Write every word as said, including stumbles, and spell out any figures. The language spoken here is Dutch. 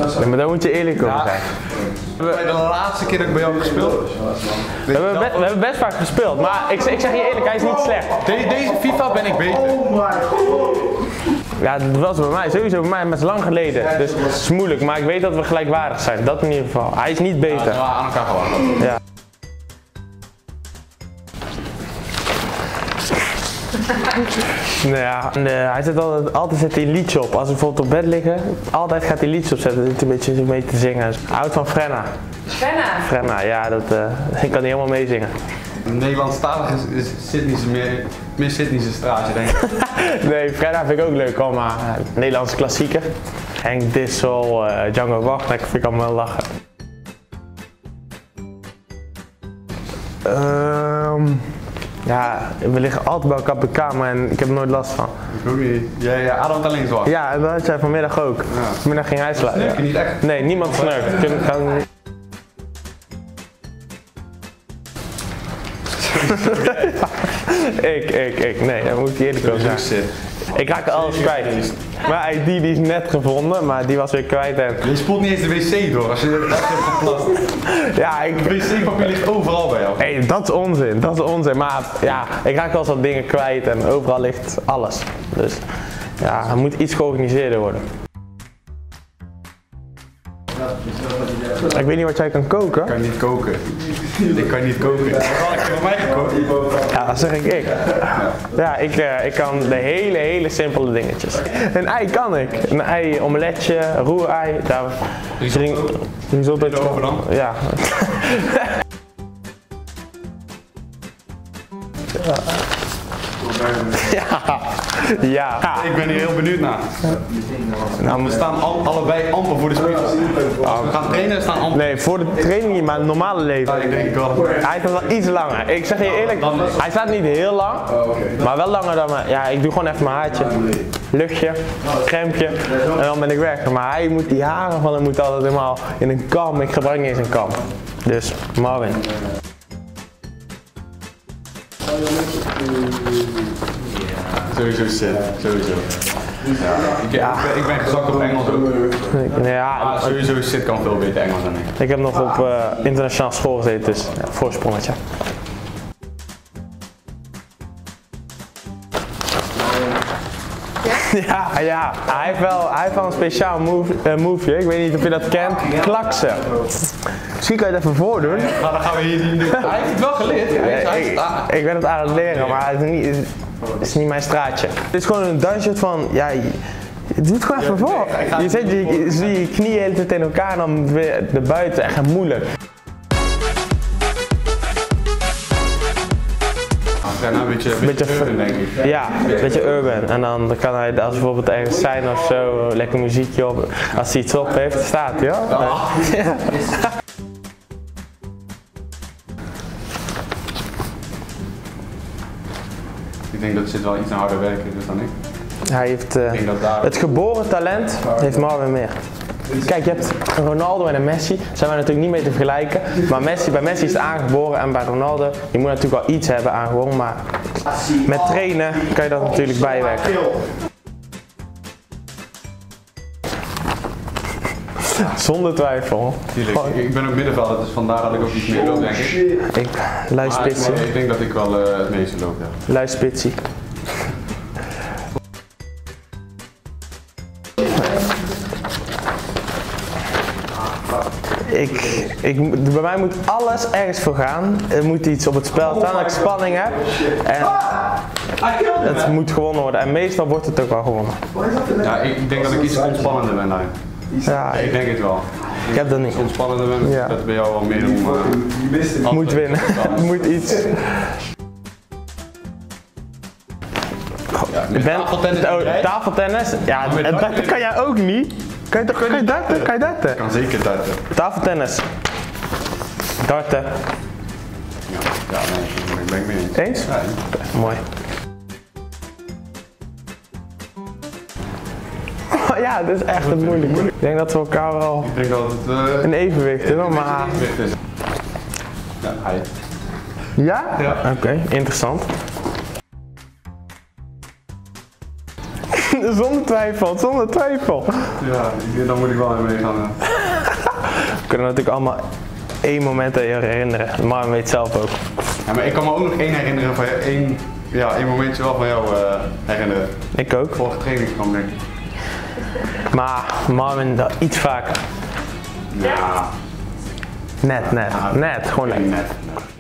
Ja, maar daar moet je eerlijk over zijn. Bij de laatste keer dat ik bij jou heb gespeeld. We hebben, best, we hebben best vaak gespeeld, maar ik, ik zeg je eerlijk, hij is niet slecht. De, deze FIFA ben ik beter. Ja, dat was bij mij, sowieso bij mij, maar het is lang geleden. Dus het is moeilijk, maar ik weet dat we gelijkwaardig zijn. Dat in ieder geval. Hij is niet beter. Ja, aan elkaar gewoon. Ja. Nou ja, nee, hij zet altijd, altijd zet hij een liedje op. Als we bijvoorbeeld op bed liggen, altijd gaat hij liedjes opzetten. Dan zit hij een beetje mee te zingen. Hij houdt van Frenna. Frenna? Frenna, ja, dat, uh, ik kan niet helemaal meezingen. Nederlandstalig is, is Sydney's meer, meer Sydney's straatje, denk ik. Nee, Frenna vind ik ook leuk, al maar uh, Nederlandse klassieker. Henk Dissel, uh, Django Wacht, dat vind ik allemaal lachen. Um, ja, we liggen altijd bij elkaar op de kamer en ik heb er nooit last van. Ik ook niet. Ja, ja, Adam alleen zwart. Ja, dat had jij vanmiddag ook. Ja. Vanmiddag ging hij slapen. Snurk je niet echt? Nee, niemand snurkt. Ik kan niet. ik, ik, ik. Nee, dat moet ik eerlijk over zijn. Ik raak alles kwijt. Maar die, die is net gevonden, maar die was weer kwijt en... Je spoelt niet eens de wc door als je dat hebt geplast. Ja, ik... wc-papier ligt overal bij jou. Hé, hey, dat is onzin, dat is onzin. Maar ja, ik raak wel eens wat dingen kwijt en overal ligt alles. Dus ja, er moet iets georganiseerder worden. Ik weet niet wat jij kan koken. Ik kan niet koken. Ik kan niet koken. Wat had ik voor mij gekookt? Ja, dat zeg ik ik. Ja, ik, uh, ik kan de hele, hele simpele dingetjes. Een ei kan ik. Een ei, omeletje, roerei. Daar Risotto. Risotto. Erover dan? Ja. Ja. Ja. Ja. Ik ben hier heel benieuwd naar. Nou, we staan al, allebei amper voor de spiegel. Als we gaan trainen, we staan amper. Nee, voor de training niet, maar het normale leven. Ja, ik denk wel. Hij is wel iets langer. Ik zeg je eerlijk, hij staat niet heel lang, maar wel langer dan mij. Ja, ik doe gewoon even mijn haartje, luchtje, crèmepje en dan ben ik weg. Maar hij moet die haren van hem moet altijd helemaal in een kam. Ik gebruik niet eens een kam. Dus Marvin. Sowieso shit, sowieso. Ja, ik, ja. Ik, ben, ik ben gezakt op Engels ook. Ja, ah, sowieso shit kan veel beter Engels dan ik. Ik heb nog op uh, internationaal school gezeten, dus ja, voorsprongetje. Ja, ja, hij heeft wel, hij heeft wel een speciaal move, uh, moveje, ik weet niet of je dat kent, klaksen. Misschien kan je het even voordoen. Nou, dan gaan we hier zien. Hij heeft het wel geleerd. Hij is, hij is, ik, ik ben het aan het leren, maar het is niet, het is niet mijn straatje. Het is gewoon een dansje van, ja, je doet het gewoon even voor. Je zet je, je, je knieën de hele tijd in elkaar en dan weer de buiten, echt moeilijk. Ja, nou, een beetje, een beetje, beetje urban, denk ik. Ja, een beetje urban. En dan kan hij, als we bijvoorbeeld ergens zijn of zo, lekker muziekje op. Als hij iets op heeft, staat hij hoor. Ja. Ja. Ik denk dat zit wel iets aan harder werken dus dan ik. Hij heeft uh, daar... het geboren talent heeft Marvin meer. Kijk, je hebt een Ronaldo en een Messi, daar zijn wij natuurlijk niet mee te vergelijken. Maar Messi, bij Messi is het aangeboren en bij Ronaldo, je moet natuurlijk wel iets hebben aangeboren, maar met trainen kan je dat natuurlijk bijwerken. Zonder twijfel. Tuurlijk, ik, ik ben ook middenvelder, dus vandaar dat ik ook iets meer loop, denk ik. Ik lui spitsie. Ik denk dat ik wel uh, het meeste loop, ja. Lui spitsie. Ik, ik, bij mij moet alles ergens voor gaan. Er moet iets op het spel staan dat ik spanning heb. En het moet gewonnen worden. En meestal wordt het ook wel gewonnen. Ja, ik denk dat ik iets ontspannender ben daar. Ja, ik denk het wel. Ik heb dat niet. Iets ontspannender ben, ja. Dat bij jou wel meer om... Uh, moet winnen. moet iets. Ja, ben, tafeltennis, oh, tafeltennis? Ja, ja dat kan jij ook niet. Kan je toch kan je darten? Kan je darten? Ik kan zeker darten. Tafeltennis. Darten. Ja, ja nee, ik ben het mee eens. Eens? Ja, ja. Mooi. Oh, ja, dat is echt een moeilijk. Ik denk dat we elkaar wel ik denk dat het, uh, een evenwicht hebben, maar... Evenwicht is. Ja, hij. Ja? Ja. Oké, okay, interessant. Zonder twijfel, zonder twijfel. Ja, dan moet ik wel mee meegaan. We kunnen natuurlijk allemaal één moment aan je herinneren. Marvin weet zelf ook. Ja, maar ik kan me ook nog één herinneren van één, ja, één momentje wel van jou uh, herinneren. Ik ook. Vorige trainingskamp denk ik. Maar Marvin dat iets vaker. Ja. Net, net, Ja, net, gewoon net. net.